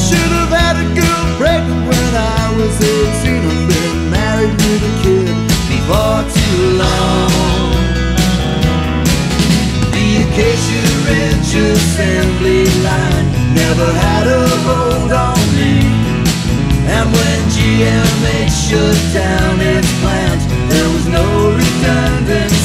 should have had a girl pregnant when I was 18. I've been married with a kid before too long. The Acacia Ridge assembly line never had a hold on me. And when GMH shut down its plant, there was no redundancy.